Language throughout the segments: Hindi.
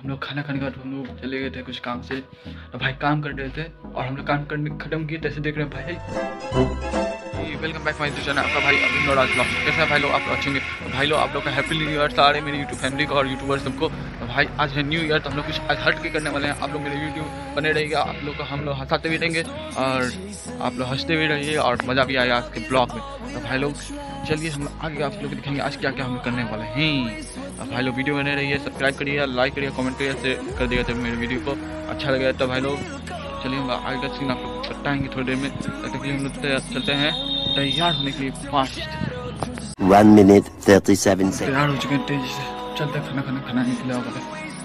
हम लोग खाना खाने के बाद हम लोग चले गए थे कुछ काम से, तो भाई काम कर रहे थे और हम लोग काम करने खत्म किए तैसे देख रहे हैं भाई। वेलकम बैक माय चैनल, आपका भाई अभी नोराज ब्लॉग। कैसे है भाई लोग, आप अच्छे होंगे। तो भाई लोग आप लोग का हैप्पी न्यू ईयर सारे मेरी यूट्यूब फैमिली को और यूट्यूबर सबको। तो भाई आज है न्यू ईयर, तो हम लोग कुछ आज हट के करने वाले हैं। आप लोग मेरे यूट्यूब बने रहिएगा, आप लोग को हम लोग हंसाते भी रहेंगे और आप लोग हंसते भी रहिए और मज़ा भी आएगा आज के ब्लॉग में। तो भाई लोग चलिए हम आगे आप लोग को दिखाएंगे आज क्या क्या हम करने वाले हैं। अब भाई लोग वीडियो बने रहिए, सब्सक्राइब करिए, लाइक करिए, कमेंट करिए, शेयर कर दिएगा जब मेरे वीडियो को अच्छा लगेगा। तो भाई लोग चलिए हम आगे का सीन आप लोग बताएंगे थोड़ी देर में। तब तक हम लोग चलते हैं तैयार होने के लिए फास्ट। 1 minute 37 seconds। तैयार हो चुके हैं तेजी से, चलते खाना निकले होगा।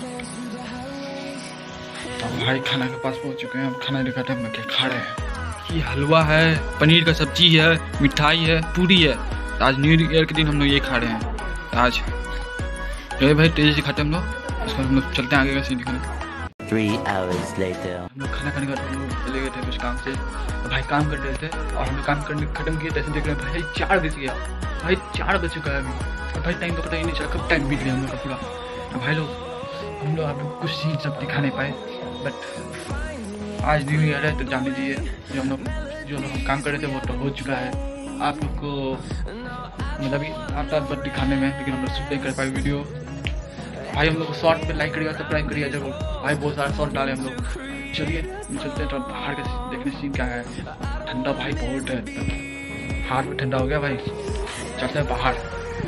अब भाई खाना के पास पहुंच चुके हैं, अब खाना दिखाते हैं हम क्या खा रहे हैं। ये हलवा है, पनीर का सब्जी है, मिठाई है, पूरी है। आज न्यू ईयर के दिन हम लोग ये खा रहे हैं आज। ये भाई तेजी से खाते हैं हम लोग, इसको हम लोग चलते हैं आगे का सीन दिखाने। 3 hours later। हम लोग खाना खाने के बाद हम लोग चले गए थे कुछ काम से, तो भाई काम कर रहे थे और हम लोग काम करने खत्म किए तैसे देख रहे हैं भाई 4 बज गया। भाई 4 बज चुका है अभी, और भाई टाइम तो पता ही नहीं चला कब टाइम बीत गया हम लोग का पूरा। तो भाई लोग हम लोग आप लोग कुछ सीन सब दिखा नहीं पाए, बट आज न्यू ईयर है तो जान लीजिए जो हम काम कर रहे थे वो तो हो चुका है। आप लोग को मतलब भी आता बट दिखाने में, लेकिन हम लोग शूट नहीं कर पाए वीडियो। भाई हम लोग शॉर्ट पे लाइक करिएगा, सब्सक्राइब करिएगा जरूर। भाई बहुत सारा शॉर्ट डाले हम लोग। चलिए चलते हैं तो बाहर के देखने सीन क्या है। ठंडा भाई बहुत है, हाथ में ठंडा हो गया भाई। चलते हैं बाहर,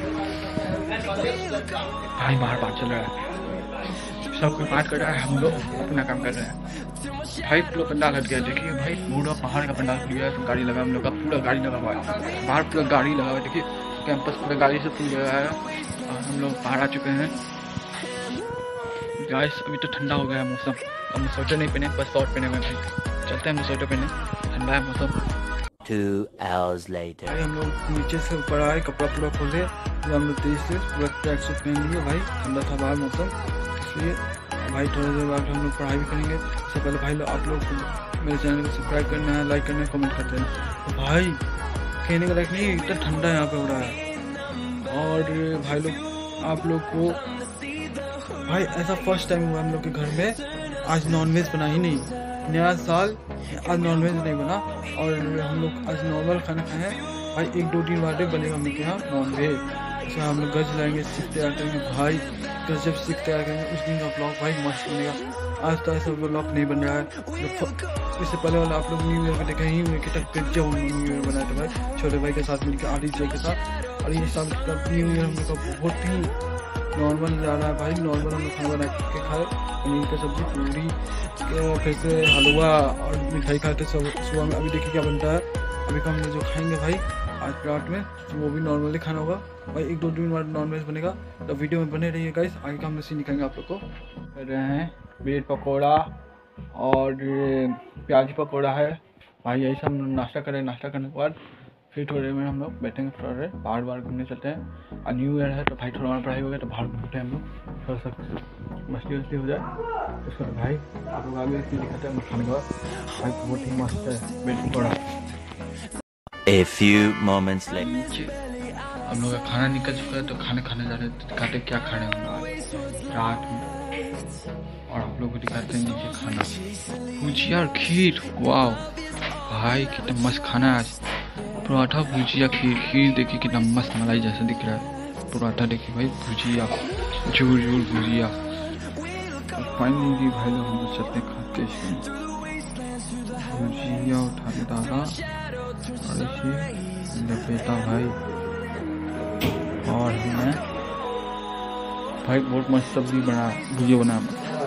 भाई बाहर चल रहा है, सब कोई बात कर रहा है, हम लोग अपना काम कर रहे हैं। भाई पूरा पंडाल हट गया, देखिए भाई पूरा पहाड़ का पंडाल खुल गया है। गाड़ी लगा हम लोग का, पूरा गाड़ी लगा हुआ है बाहर, पूरा गाड़ी लगा हुआ है। देखिए कैंपस पूरा गाड़ी से खुल गया है और हम लोग बाहर आ चुके हैं। गाइस अभी तो ठंडा हो गया है मौसम, हम स्वेटर नहीं पहने, बस शॉर्ट पहने हुए भाई। चलते हैं हम स्वेटर पहने, ठंडा है मौसम। 2 hours later। भाई हम लोग नीचे से ऊपर आए, कपड़ा पूरा खोले, हम लोग तेज से पूरा ट्रैक सूट पहन लिए। भाई ठंडा था बाहर मौसम, इसलिए भाई थोड़ी देर बाद हम लोग पढ़ाई भी करेंगे। इससे पहले भाई लोग आप लोग मेरे चैनल को सब्सक्राइब करना है, लाइक करना है, कमेंट करते हैं। तो भाई कहने का लायक नहीं, इतना ठंडा यहाँ पे हो रहा है। और भाई लोग आप लोग को भाई ऐसा फर्स्ट टाइम हुआ हम लोग के घर में आज नॉनवेज बना ही नहीं। नया साल आज नॉनवेज नहीं बना और हम लोग आज नॉर्मल खाना खाए हैं। भाई 1-2 बार बनेगा हम लोग के यहाँ नॉनवेज। उसमें हम लोग गज लाएंगे, सीख तैयार करेंगे। भाई जब सीख तैयार करेंगे उस दिन का ब्लॉग भाई मस्त बनेगा। आज तो ऐसा ब्लॉग नहीं बन रहा है। इससे पहले वाला आप लोग न्यू ईयर में देखे ही हुए कि जब न्यू ईयर बनाया था भाई छोटे भाई के साथ मिलकर, आदि के साथ। और ये साल का न्यू ईयर हम लोग का बहुत ही नॉर्मल जा रहा है भाई। नॉर्मल हम लोग खाना बना के खाए, पनीर की सब्जी, पूरी, फिर से हलवा और मिठाई खाते सुबह में। अभी देखिए क्या बनता है, अभी का हम लोग जो खाएंगे भाई आज रात में वो भी नॉर्मली खाना होगा भाई। 1-2 बार नॉनवेज बनेगा, तो वीडियो में बने रहिए गाइस। आगे का हम सीन दिखाएंगे आप लोग को। कर रहे हैं ब्रेड पकौड़ा और प्याज पकौड़ा है भाई, यही सब नाश्ता करें। नाश्ता करने के बाद फिर थोड़ी देर में हम लोग बैठेंगे, थोड़ा देर बाहर घूमने चलते हैं। और न्यू ईयर है तो भाई थोड़ा पढ़ाई हो गया तो बाहर घूमते हैं हम लोग, थोड़ा सा मस्ती वस्ती हो जाए। उसके बाद भाई आप लोग आगे दिखाते हैं खाने के बाद। भाई बहुत ही मस्त है bread pakora. A few moments later। नीचे हम लोग का खाना निकल चुका है, तो खाने जा रहे हैं। दिखाते क्या खा रहे हैं हम लोग रात में, और आप लोग को दिखाते हैं नीचे खाना। भुजिया और खीर, वाह भाई कितना मस्त खाना है आज। पराठा, भुजिया, खीर देखिए कितना मस्त मलाई जैसा दिख रहा है। पराठा देखिए भाई, भुजिया, झूल भुजिया। फाइनली भाई लोग हम लोग चलते खाते हैं। भुजिया उठा के डाला और इसे लपेटा भाई, और हमने भाई बहुत मस्त सब्जी बना, भुजिया बना।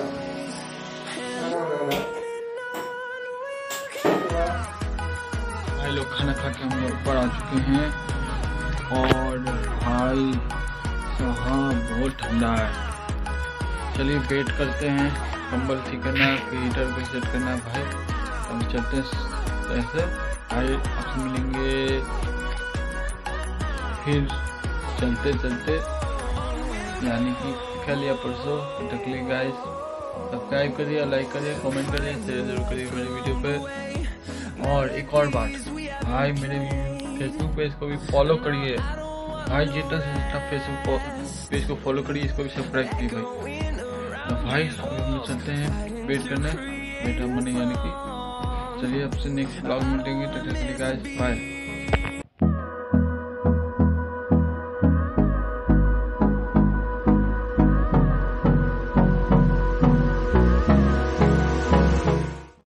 भाई लोग खाना खा के हम लोग ऊपर आ चुके हैं, और भाई साहब बहुत ठंडा है। चलिए वेट करते हैं, कंबल ठीक करना है, फिर हीटर पे सेट करना है भाई। हम चलते हैं ऐसे भाई, आपसे मिलेंगे फिर चलते चलते, यानी कि कल या परसों तक लिए गाइस। सब्सक्राइब करिए, लाइक करिए, कमेंट करिए, शेयर जरूर करिए मेरे वीडियो पे। और एक और बात भाई, मेरे फेसबुक पेज को भी फॉलो करिए भाई, जितना से जितना फेसबुक पेज को फॉलो करिए, इसको भी सब्सक्राइब करिए भाई। तो भाई अभी हम लोग चलते हैं वेट करने, वेट मनी यानी कि। चलिए आपसे नेक्स्ट ब्लॉग में मिलेंगे, बाय।